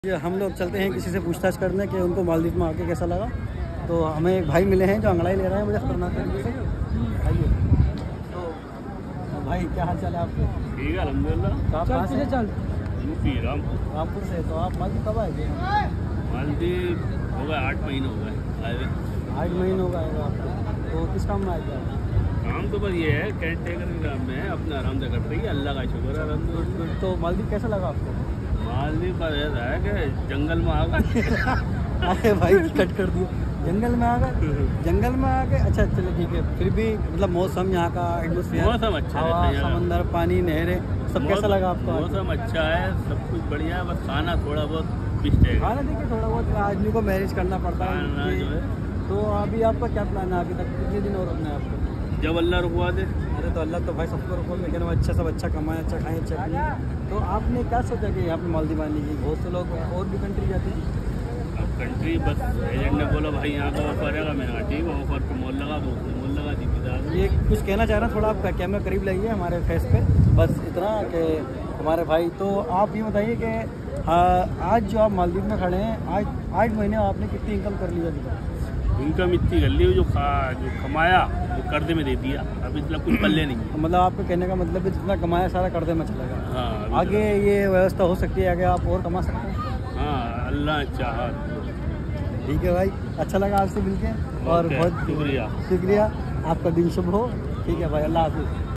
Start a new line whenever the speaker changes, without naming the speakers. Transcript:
हम लोग चलते हैं किसी से पूछताछ करने कि उनको मालदीव में आके कैसा लगा। तो हमें एक भाई मिले हैं जो अंगड़ाई ले रहे हैं मुझे खतरनाक तरीके से। आइए तो भाई क्या हाल चाल है आपके?
ठीक है अल्हम्दुलिल्लाह।
तो आप कहाँ से?
यूपी
रामपुर से। तो आप मालदीव कब आए थे?
मालदीव हो गए 8 महीने हो गए आए हुए।
8 महीने हो गए आपको। तो किस काम में आए थे आप?
काम तो बस ये है कैंट टेकर के काम में है, अपना आराम से करते ही अल्लाह का शुक्र है अल्हम्दुलिल्लाह।
तो मालदीव कैसा लगा आपको?
मालदीव का ऐसा है कि जंगल में आ गए।
अरे भाई कट कर दिया, जंगल में आ गए। जंगल में आ गए, अच्छा चलो ठीक है। फिर भी मतलब मौसम यहाँ का एटमोसफियर,
मौसम अच्छा
हवा,
रहता है,
समंदर, पानी, नहरें, सब कैसा लगा आपको?
मौसम अच्छा है, सब कुछ बढ़िया है, बस खाना थोड़ा बहुत मिस्टेक है।
खाना देखिए थोड़ा बहुत आदमी को मैनेज करना पड़ता
खाना
है
जो है।
तो अभी आपका क्या प्लान है? अभी तक कितने दिन और रुकना है आपको?
जब अल्लाह रुकवा दे।
अरे तो अल्लाह तो भाई सबको रुको, लेकिन वो अच्छा सब अच्छा कमाएं, अच्छा खाएं, अच्छा पिएं। तो आपने क्या सोचा कि यहाँ पे मालदीव आने की? बहुत से लोग और भी कंट्री जाते हैं।
अब कंट्री बस एजेंट ने बोला भाई यहाँ का ऑफर है, मैंने कहा ठीक है ऑफर पे मोल लगा दो, मोल लगा दी फिर।
ये कुछ कहना चाह रहा हूँ, थोड़ा आप कैमरा करीब लाइए हमारे फेस पे, बस इतना कि हमारे भाई। तो आप ये बताइए कि आज जो आप मालदीव में खड़े हैं, आज 8 महीने आपने कितनी इनकम कर ली अभी तक?
इनकम इतनी कर ली, जो कमाया वो कर्जे में दे दिया, अब इतना कुछ पल्ले नहीं है।
मतलब आपके कहने का मतलब है जितना कमाया सारा कर्जे में चला गया।
हाँ,
आगे ये व्यवस्था हो सकती है, आगे आप और कमा सकते हैं।
हाँ अल्लाह चाहा।
ठीक है भाई, अच्छा लगा आपसे मिलके और बहुत
शुक्रिया।
शुक्रिया। आपका दिन शुभ हो। ठीक है भाई, अल्लाह हाफिज़।